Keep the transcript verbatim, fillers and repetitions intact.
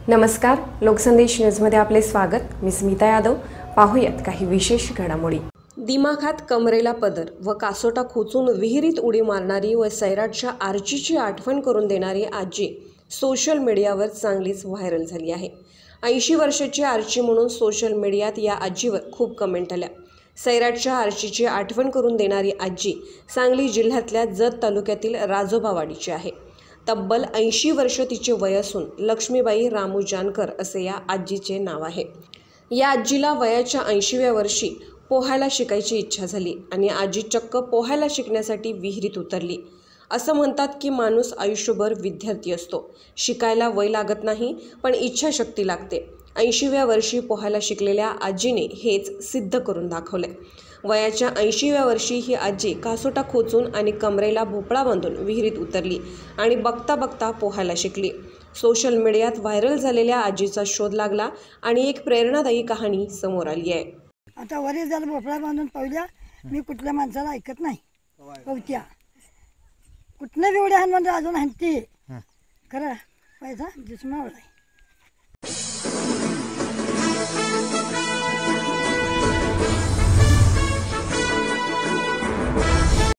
नमस्कार, लोकसंदेश न्यूजमध्ये आपले स्वागत। मी स्मिता यादव। पाहूयात काही विशेष घडामोडी। दिमाखात कमरेला पदर व कासोटा खोचून विहिरीत उडी मारणारी व सैराटच्या आर्चीची आठवण करून देणारी आजी सोशल मीडियावर चांगलीच व्हायरल झाली आहे। ऐंशी वर्षाची आर्ची म्हणून सोशल मीडियात या आजीवर खूप कमेंट आल्या। सैराटच्या आर्चीची आठवण करून देणारी आजी सांगली जिल्ह्यातल्या जत तालुक्यातील राजोबावाडीची आहे। तब्बल ऐंशी वर्ष तिचे वय असून लक्ष्मीबाई रामू जानकर असे या आजीचे नाव आहे। या आजीला वयाच्या ऐंशीव्या वर्षी पोहायला शिकायची इच्छा झाली आणि आजी चक्क पोहायला शिकण्यासाठी विहिरीत उतरली। असं म्हणतात की माणूस आयुष्यभर विद्यार्थी असतो, शिकायला वय लागत नाही पण इच्छाशक्ती लागते। ऐंशीव्या वर्षी पोहायला शिकलेल्या आजीने हेच सिद्ध करून दाखवले। वयाच्या ऐंशीव्या वर्षी ही आजी कासोटा खोचून आणि कमरेला भोपळा बांधून विहिरीत उतरली आणि बघता बघता पोहायला शिकली। सोशल मीडियात व्हायरल झालेल्या आजीचा शोध लागला आणि एक प्रेरणादायी कहाणी समोर आली आहे। आता वरील जर भोपळा बांधून पाहिल्या मी कुठल्या माणसाला ऐकत नाही। पवत्या कुठनं बी उड्या म्हणजे अजून हंती खरं पैसा जिस्मावला